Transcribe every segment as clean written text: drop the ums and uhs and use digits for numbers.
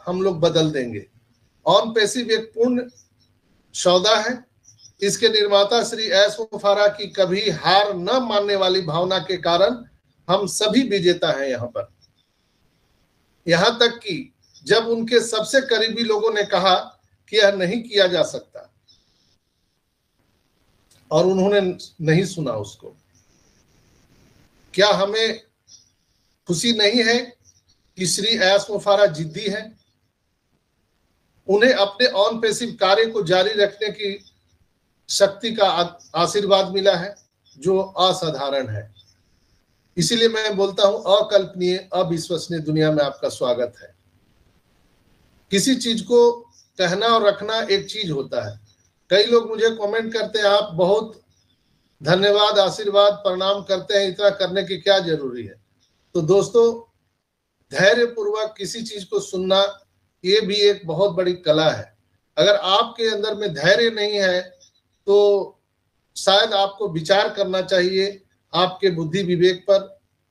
हम लोग बदल देंगे। ऑन पैसिव एक पूर्ण सौदा है। इसके निर्माता श्री एस मुफारा की कभी हार न मानने वाली भावना के कारण हम सभी विजेता हैं यहाँ पर। यहाँ तक कि जब उनके सबसे करीबी लोगों ने कहा कि यह नहीं किया जा सकता और उन्होंने नहीं सुना उसको। क्या हमें खुशी नहीं है कि श्री एस मुफारा जिद्दी हैं? उन्हें अपने ऑन पैसिव कार्य को जारी रखने की शक्ति का आशीर्वाद मिला है जो असाधारण है। इसीलिए मैं बोलता हूं, अकल्पनीय, अविश्वसनीय दुनिया में आपका स्वागत है। किसी चीज को कहना और रखना एक चीज होता है। कई लोग मुझे कमेंट करते हैं, आप बहुत धन्यवाद, आशीर्वाद, प्रणाम करते हैं, इतना करने की क्या जरूरी है? तो दोस्तों, धैर्य पूर्वक किसी चीज को सुनना ये भी एक बहुत बड़ी कला है। अगर आपके अंदर में धैर्य नहीं है तो शायद आपको विचार करना चाहिए आपके बुद्धि विवेक पर,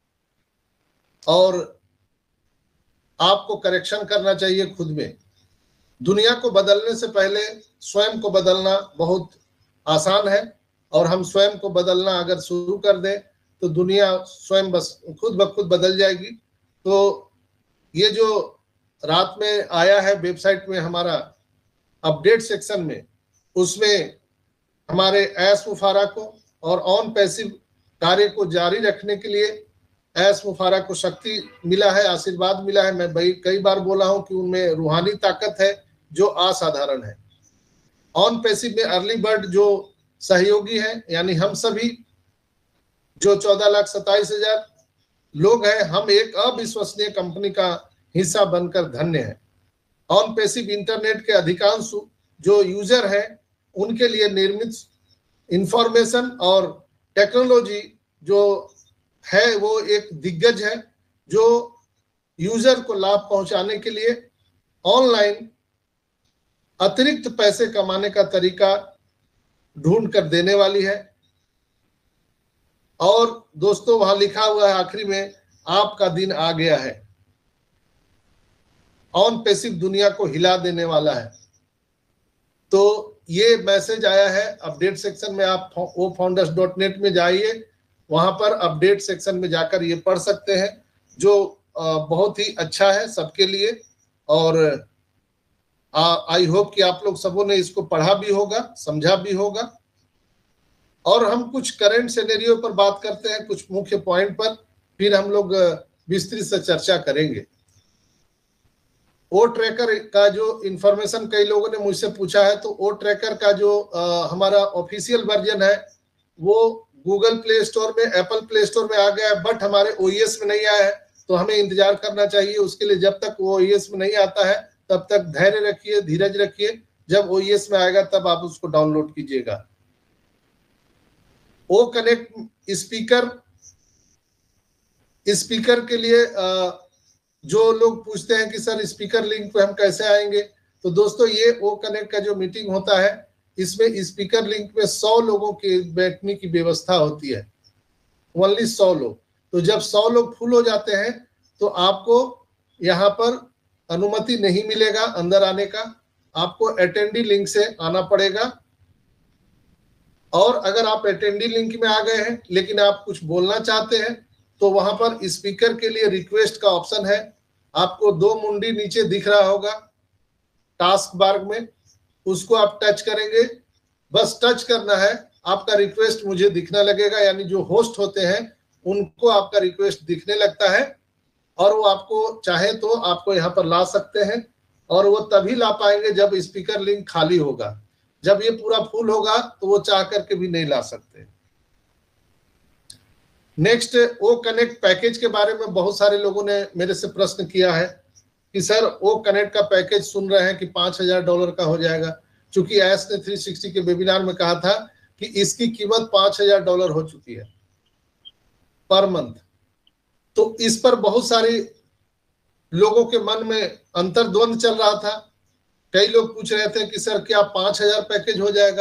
और आपको करेक्शन करना चाहिए खुद में। दुनिया को बदलने से पहले स्वयं को बदलना बहुत आसान है, और हम स्वयं को बदलना अगर शुरू कर दें तो दुनिया स्वयं बस खुद ब खुद बदल जाएगी। तो ये जो रात में आया है वेबसाइट में हमारा अपडेट सेक्शन में, उसमें हमारे एस मुफारा को और ऑन पैसिव कार्य को जारी रखने के लिए एस मुफारा को शक्ति मिला है, आशीर्वाद मिला है। मैं कई बार बोला हूं कि उनमें रूहानी ताकत है जो असाधारण है। ऑन पैसिव में अर्ली बर्ड जो सहयोगी है, यानी हम सभी जो 14,27,000 लोग हैं, हम एक अविश्वसनीय कंपनी का हिस्सा बनकर धन्य है। ऑन पैसिव इंटरनेट के अधिकांश जो यूजर हैं उनके लिए निर्मित इंफॉर्मेशन और टेक्नोलॉजी जो है वो एक दिग्गज है, जो यूजर को लाभ पहुंचाने के लिए ऑनलाइन अतिरिक्त पैसे कमाने का तरीका ढूंढ कर देने वाली है। और दोस्तों, वहां लिखा हुआ है आखिरी में, आपका दिन आ गया है। ऑन पैसिव दुनिया को हिला देने वाला है। तो ये मैसेज आया है अपडेट सेक्शन में। आप ofounders.net में जाइए, वहां पर अपडेट सेक्शन में जाकर ये पढ़ सकते हैं, जो बहुत ही अच्छा है सबके लिए। और आई होप कि आप लोग सबों ने इसको पढ़ा भी होगा, समझा भी होगा। और हम कुछ करंट सिनेरियो पर बात करते हैं, कुछ मुख्य पॉइंट पर, फिर हम लोग विस्तृत से चर्चा करेंगे। ओ ट्रैकर का जो इंफॉर्मेशन कई लोगों ने मुझसे पूछा है, तो ओ ट्रैकर का जो हमारा ऑफिशियल वर्जन है वो गूगल प्ले स्टोर में, एप्पल प्ले स्टोर में आ गया है, बट हमारे ओईएस में नहीं आया है। तो हमें इंतजार करना चाहिए उसके लिए। जब तक वो ओईएस में नहीं आता है तब तक धैर्य रखिए, धीरज रखिए। जब ओईएस में आएगा तब आप उसको डाउनलोड कीजिएगा। ओ कनेक्ट स्पीकर के लिए जो लोग पूछते हैं कि सर स्पीकर लिंक पे हम कैसे आएंगे, तो दोस्तों ये ओ कनेक्ट का जो मीटिंग होता है, इसमें स्पीकर लिंक पे 100 लोगों के बैठने की व्यवस्था होती है, ओनली 100 लोग। तो जब 100 लोग फुल हो जाते हैं तो आपको यहाँ पर अनुमति नहीं मिलेगा अंदर आने का, आपको अटेंडी लिंक से आना पड़ेगा। और अगर आप अटेंडी लिंक में आ गए हैं लेकिन आप कुछ बोलना चाहते हैं, तो वहां पर स्पीकर के लिए रिक्वेस्ट का ऑप्शन है। आपको 2 मुंडी नीचे दिख रहा होगा टास्क बार में, उसको आप टच करेंगे। बस टच करना है, आपका रिक्वेस्ट मुझे दिखने लगेगा, यानी जो होस्ट होते हैं उनको आपका रिक्वेस्ट दिखने लगता है, और वो आपको चाहे तो आपको यहाँ पर ला सकते हैं। और वो तभी ला पाएंगे जब स्पीकर लिंक खाली होगा। जब ये पूरा फुल होगा तो वो चाह करके भी नहीं ला सकते। नेक्स्ट, ओ कनेक्ट पैकेज के बारे में बहुत सारे लोगों ने मेरे से प्रश्न किया है कि सर ओ कनेक्ट का पैकेज सुन रहे हैं कि $5,000 का हो जाएगा। चूंकि एस ने 360 के वेबिनार में कहा था कि इसकी कीमत $5,000 हो चुकी है पर मंथ। तो इस पर बहुत सारे लोगों के मन में अंतर्द्वंद चल रहा था। कई लोग पूछ रहे थे कि सर क्या 5,000 पैकेज हो जाएगा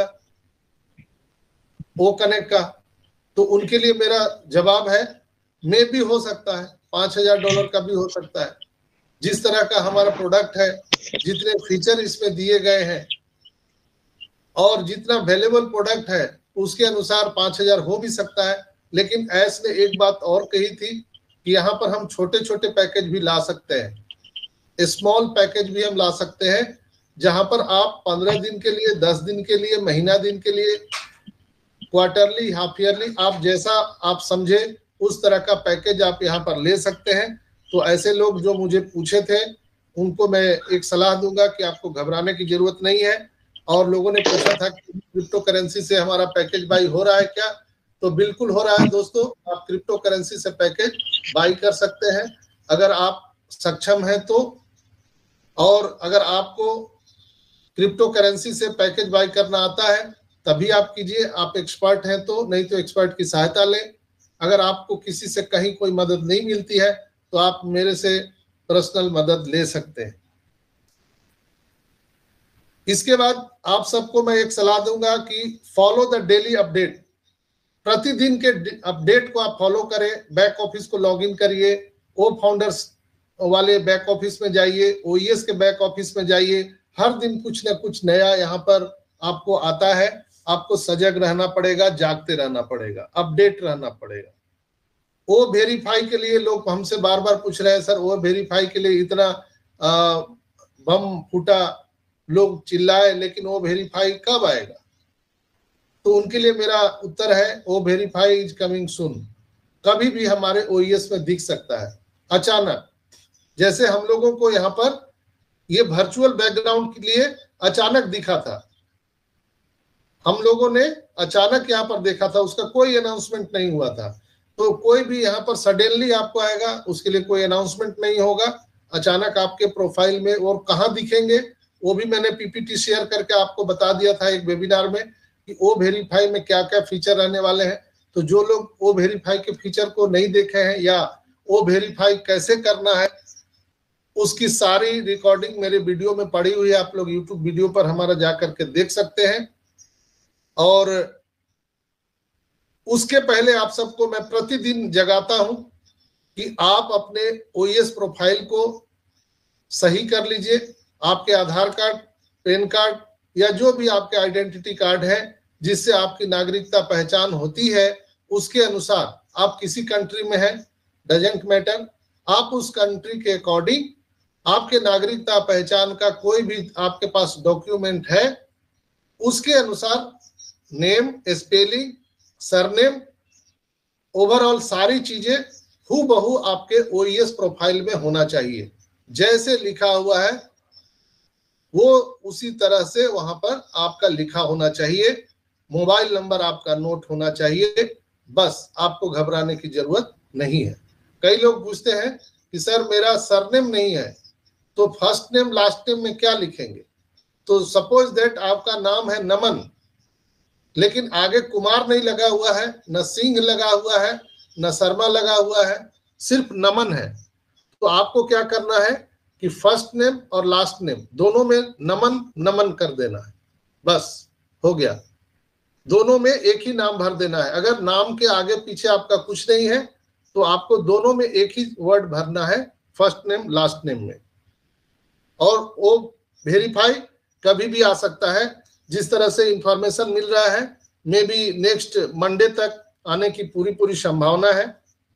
ओ कनेक्ट का? तो उनके लिए मेरा जवाब है, मे भी हो सकता है, $5,000 का भी हो सकता है। जिस तरह का हमारा प्रोडक्ट है, जितने फीचर इसमें दिए गए हैं और जितना वैल्यूएबल प्रोडक्ट है उसके अनुसार 5,000 हो भी सकता है। लेकिन ऐस ने एक बात और कही थी कि यहाँ पर हम छोटे छोटे पैकेज भी ला सकते हैं, स्मॉल पैकेज भी हम ला सकते हैं, जहां पर आप 15 दिन के लिए, 10 दिन के लिए, महीना दिन के लिए, क्वार्टरली, हाफ ईयरली, आप जैसा आप समझे उस तरह का पैकेज आप यहाँ पर ले सकते हैं। तो ऐसे लोग जो मुझे पूछे थे उनको मैं एक सलाह दूंगा कि आपको घबराने की जरूरत नहीं है। और लोगों ने पूछा था कि क्रिप्टो करेंसी से हमारा पैकेज बाई हो रहा है क्या, तो बिल्कुल हो रहा है दोस्तों। आप क्रिप्टो करेंसी से पैकेज बाई कर सकते हैं अगर आप सक्षम हैं तो। और अगर आपको क्रिप्टो करेंसी से पैकेज बाई करना आता है तभी आप कीजिए, आप एक्सपर्ट हैं तो, नहीं तो एक्सपर्ट की सहायता लें। अगर आपको किसी से कहीं कोई मदद नहीं मिलती है तो आप मेरे से पर्सनल मदद ले सकते हैं। इसके बाद आप सबको मैं एक सलाह दूंगा कि फॉलो द डेली अपडेट। प्रतिदिन के अपडेट को आप फॉलो करें। बैक ऑफिस को लॉगिन करिए, ओ फाउंडर्स वाले बैक ऑफिस में जाइए, ओईएस के बैक ऑफिस में जाइए। हर दिन कुछ ना कुछ नया यहाँ पर आपको आता है। आपको सजग रहना पड़ेगा, जागते रहना पड़ेगा, अपडेट रहना पड़ेगा। ओ वेरीफाई के लिए लोग हमसे बार बार पूछ रहे हैं, सर ओ वेरीफाई के लिए इतना बम फूटा, लोग चिल्लाए, लेकिन ओ वेरीफाई कब आएगा? तो उनके लिए मेरा उत्तर है, O verify is coming soon. कभी भी हमारे ओईएस में दिख सकता है अचानक। जैसे हम लोगों को यहाँ पर ये वर्चुअल बैकग्राउंड के लिए अचानक दिखा था, हम लोगों ने अचानक यहाँ पर देखा था, उसका कोई अनाउंसमेंट नहीं हुआ था। तो कोई भी यहाँ पर सडनली आपको आएगा, उसके लिए कोई अनाउंसमेंट नहीं होगा, अचानक आपके प्रोफाइल में। और कहाँ दिखेंगे वो भी मैंने पीपीटी शेयर करके आपको बता दिया था एक वेबिनार में कि ओ वेरीफाई में क्या क्या फीचर रहने वाले हैं। तो जो लोग ओ वेरीफाई के फीचर को नहीं देखे हैं या ओ वेरीफाई कैसे करना है उसकी सारी रिकॉर्डिंग मेरे वीडियो में पड़ी हुई है, आप लोग यूट्यूब वीडियो पर हमारा जाकर के देख सकते हैं। और उसके पहले आप सबको मैं प्रतिदिन जगाता हूं कि आप अपने ओईएस प्रोफाइल को सही कर लीजिए। आपके आधार कार्ड, पैन कार्ड या जो भी आपके आइडेंटिटी कार्ड है जिससे आपकी नागरिकता पहचान होती है, उसके अनुसार आप किसी कंट्री में हैं, डजंट मैटर, आप उस कंट्री के अकॉर्डिंग आपके नागरिकता पहचान का कोई भी आपके पास डॉक्यूमेंट है, उसके अनुसार नेम, स्पेलिंग, सरनेम, ओवरऑल सारी चीजें हूबहू आपके ओईएस प्रोफाइल में होना चाहिए। जैसे लिखा हुआ है वो उसी तरह से वहां पर आपका लिखा होना चाहिए। मोबाइल नंबर आपका नोट होना चाहिए। बस आपको घबराने की जरूरत नहीं है। कई लोग पूछते हैं कि सर मेरा सरनेम नहीं है तो फर्स्ट नेम लास्ट नेम में क्या लिखेंगे? तो सपोज दैट आपका नाम है नमन, लेकिन आगे कुमार नहीं लगा हुआ है, न सिंह लगा हुआ है, न शर्मा लगा हुआ है, सिर्फ नमन है। तो आपको क्या करना है कि फर्स्ट नेम और लास्ट नेम दोनों में नमन नमन कर देना है, बस हो गया। दोनों में एक ही नाम भर देना है। अगर नाम के आगे पीछे आपका कुछ नहीं है तो आपको दोनों में एक ही वर्ड भरना है, फर्स्ट नेम लास्ट नेम में। और वो वेरीफाई कभी भी आ सकता है। जिस तरह से इंफॉर्मेशन मिल रहा है, मे बी नेक्स्ट मंडे तक आने की पूरी संभावना है।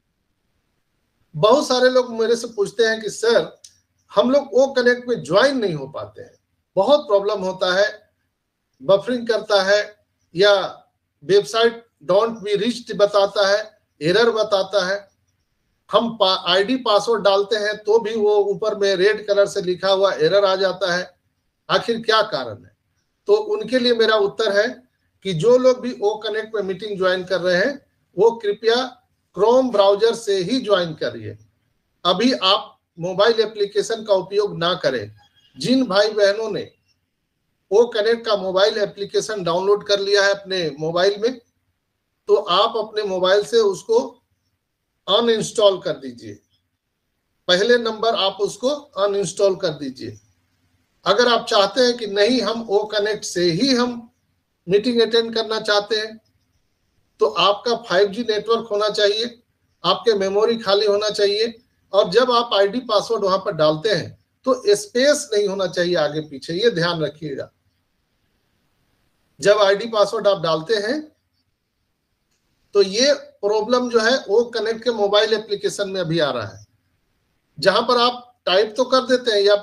बहुत सारे लोग मेरे से पूछते हैं कि सर हम लोग ओ कनेक्ट में ज्वाइन नहीं हो पाते हैं, बहुत प्रॉब्लम होता है, बफरिंग करता है या वेबसाइट डोंट बी रीच्ड बताता है, एरर बताता है। हम आईडी पासवर्ड डालते हैं तो भी वो ऊपर में रेड कलर से लिखा हुआ एरर आ जाता है। आखिर क्या कारण है? तो उनके लिए मेरा उत्तर है कि जो लोग भी ओ कनेक्ट में मीटिंग ज्वाइन कर रहे हैं वो कृपया क्रोम ब्राउजर से ही ज्वाइन करिए। अभी आप मोबाइल एप्लीकेशन का उपयोग ना करें। जिन भाई बहनों ने ओ कनेक्ट का मोबाइल एप्लीकेशन डाउनलोड कर लिया है अपने मोबाइल में, तो आप अपने मोबाइल से उसको अनइंस्टॉल कर दीजिए। पहले नंबर आप उसको अनइंस्टॉल कर दीजिए। अगर आप चाहते हैं कि नहीं हम ओ कनेक्ट से ही हम मीटिंग अटेंड करना चाहते हैं, तो आपका 5G नेटवर्क होना चाहिए, आपके मेमोरी खाली होना चाहिए। और जब आप आईडी पासवर्ड वहां पर डालते हैं तो स्पेस नहीं होना चाहिए आगे पीछे, ये ध्यान रखिएगा। जब आईडी पासवर्ड आप डालते हैं तो ये प्रॉब्लम जो है वो कनेक्ट के मोबाइल एप्लीकेशन में अभी आ रहा है, जहां पर आप टाइप तो कर देते हैं या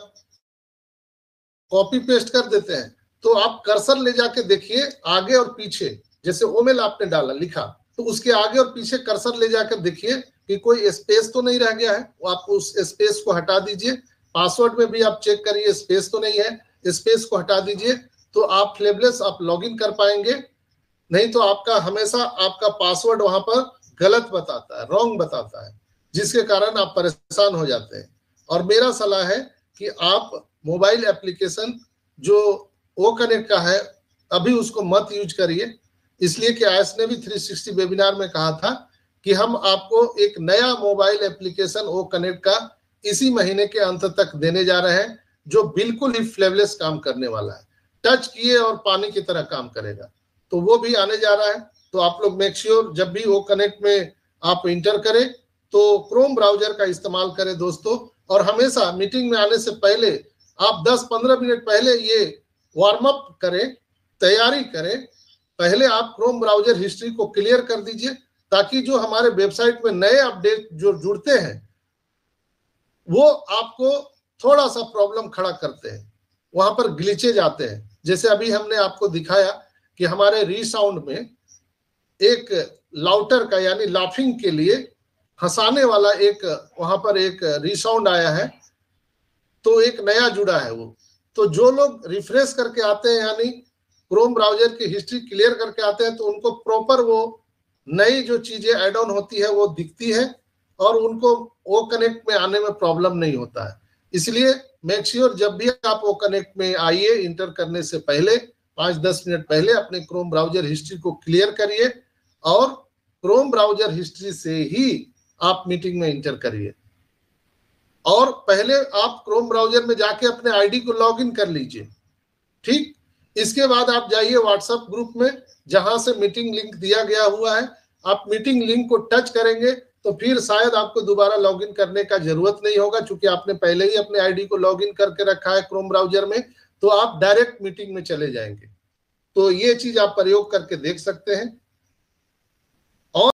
कॉपी पेस्ट कर देते हैं, तो आप कर्सर ले जाके देखिए आगे और पीछे, जैसे ओमेल आपने डाला लिखा तो उसके आगे और पीछे कर्सर ले जाकर देखिए कि कोई स्पेस तो नहीं रह गया है, आप उस स्पेस को हटा दीजिए। पासवर्ड में भी आप चेक करिए स्पेस तो नहीं है, स्पेस को हटा दीजिए, तो आप फ्लेवलेस आप लॉगिन कर पाएंगे। नहीं तो आपका हमेशा आपका पासवर्ड वहां पर गलत बताता है, रॉन्ग बताता है, जिसके कारण आप परेशान हो जाते हैं। और मेरा सलाह है कि आप मोबाइल एप्लीकेशन जो ओ कनेक्ट का है अभी उसको मत यूज करिए, इसलिए कि आयस ने भी 360 वेबिनार में कहा था कि हम आपको एक नया मोबाइल एप्लीकेशन ओ कनेक्ट का इसी महीने के अंत तक देने जा रहे हैं, जो बिल्कुल ही फ्लेवलेस काम करने वाला है, टच किए और पानी की तरह काम करेगा। तो वो भी आने जा रहा है। तो आप लोग मेक श्योर जब भी ओ कनेक्ट में आप इंटर करें तो क्रोम ब्राउजर का इस्तेमाल करें दोस्तों, और हमेशा मीटिंग में आने से पहले आप 10-15 मिनट पहले ये वार्म अप करें, तैयारी करें। पहले आप क्रोम ब्राउजर हिस्ट्री को क्लियर कर दीजिए, ताकि जो हमारे वेबसाइट में नए अपडेट जो जुड़ते हैं वो आपको थोड़ा सा प्रॉब्लम खड़ा करते हैं, वहां पर ग्लिचेज आते हैं। जैसे अभी हमने आपको दिखाया कि हमारे रीसाउंड में एक लाउटर का यानी लाफिंग के लिए हंसाने वाला एक वहां पर एक रीसाउंड आया है, तो एक नया जुड़ा है वो। तो जो लोग रिफ्रेश करके आते हैं यानी क्रोम ब्राउजर की हिस्ट्री क्लियर करके आते हैं, तो उनको प्रॉपर वो नई जो चीजें ऐड ऑन होती है वो दिखती है और उनको ओ कनेक्ट में आने में प्रॉब्लम नहीं होता है। इसलिए मेक श्योर जब भी आप ओ कनेक्ट में आइए, इंटर करने से पहले 5-10 मिनट पहले अपने क्रोम ब्राउजर हिस्ट्री को क्लियर करिए और क्रोम ब्राउजर हिस्ट्री से ही आप मीटिंग में इंटर करिए। और पहले आप क्रोम ब्राउजर में जाके अपने आईडी को लॉगिन कर लीजिए, ठीक। इसके बाद आप जाइए व्हाट्सएप ग्रुप में, जहां से मीटिंग लिंक दिया गया हुआ है। आप मीटिंग लिंक को टच करेंगे तो फिर शायद आपको दोबारा लॉगिन करने का जरूरत नहीं होगा, क्योंकि आपने पहले ही अपने आईडी को लॉगिन करके रखा है क्रोम ब्राउजर में, तो आप डायरेक्ट मीटिंग में चले जाएंगे। तो ये चीज आप प्रयोग करके देख सकते हैं।